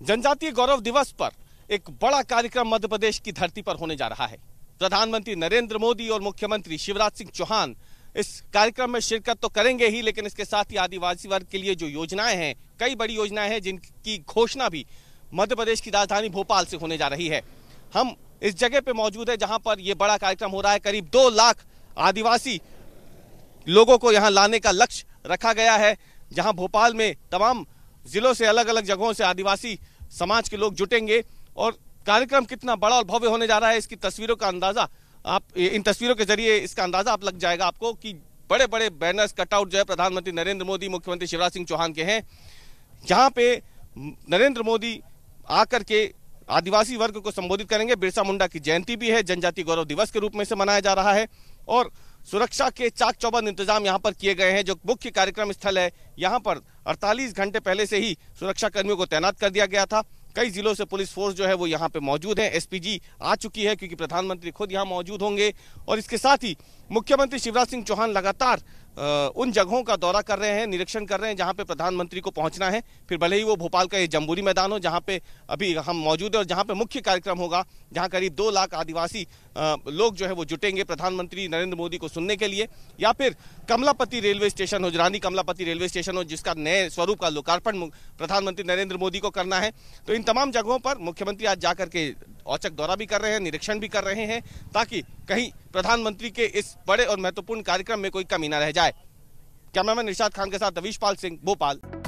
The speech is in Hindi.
जनजातीय गौरव दिवस पर एक बड़ा कार्यक्रम मध्य प्रदेश की धरती पर होने जा रहा है। प्रधानमंत्री नरेंद्र मोदी और मुख्यमंत्री शिवराज सिंह चौहान इस कार्यक्रम में शिरकत तो करेंगे ही, लेकिन इसके साथ ही आदिवासी वर्ग के लिए जो योजनाएं हैं, कई बड़ी योजनाएं हैं जिनकी घोषणा भी मध्य प्रदेश की राजधानी भोपाल से होने जा रही है। हम इस जगह पे मौजूद है जहां पर यह बड़ा कार्यक्रम हो रहा है। करीब 2 लाख आदिवासी लोगों को यहां लाने का लक्ष्य रखा गया है, जहां भोपाल में तमाम जिलों से, अलग अलग जगहों से आदिवासी समाज के लोग जुटेंगे। और कार्यक्रम कितना बड़ा और भव्य होने जा रहा है, इसकी तस्वीरों का अंदाजा इन तस्वीरों के जरिए इसका अंदाजा आप लग जाएगा आपको कि बड़े बड़े बैनर्स, कटआउट जो है प्रधानमंत्री नरेंद्र मोदी, मुख्यमंत्री शिवराज सिंह चौहान के हैं। जहां पे नरेंद्र मोदी आकर के आदिवासी वर्ग को संबोधित करेंगे। बिरसा मुंडा की जयंती भी है, जनजातीय गौरव दिवस के रूप में से मनाया जा रहा है और सुरक्षा के चाक चौबंद इंतजाम यहां पर किए गए हैं। जो मुख्य कार्यक्रम स्थल है, यहां पर 48 घंटे पहले से ही सुरक्षा कर्मियों को तैनात कर दिया गया था। कई जिलों से पुलिस फोर्स जो है वो यहाँ पे मौजूद है। एसपीजी आ चुकी है क्योंकि प्रधानमंत्री खुद यहाँ मौजूद होंगे। और इसके साथ ही मुख्यमंत्री शिवराज सिंह चौहान लगातार उन जगहों का दौरा कर रहे हैं, निरीक्षण कर रहे हैं जहां पे प्रधानमंत्री को पहुंचना है। फिर भले ही वो भोपाल का ये जम्बूरी मैदान हो जहां पे अभी हम मौजूद है और जहां पे मुख्य कार्यक्रम होगा, जहां करीब 2 लाख आदिवासी लोग जो है वो जुटेंगे प्रधानमंत्री नरेंद्र मोदी को सुनने के लिए। या फिर कमलापति रेलवे स्टेशन हो, रानी कमलापति रेलवे स्टेशन हो, जिसका नए स्वरूप का लोकार्पण प्रधानमंत्री नरेंद्र मोदी को करना है। तो इन तमाम जगहों पर मुख्यमंत्री आज जाकर के औचक दौरा भी कर रहे हैं, निरीक्षण भी कर रहे हैं, ताकि कहीं प्रधानमंत्री के इस बड़े और महत्वपूर्ण कार्यक्रम में कोई कमी न रह जाए। कैमरामैन निशाद खान के साथ अवीश पाल सिंह, भोपाल।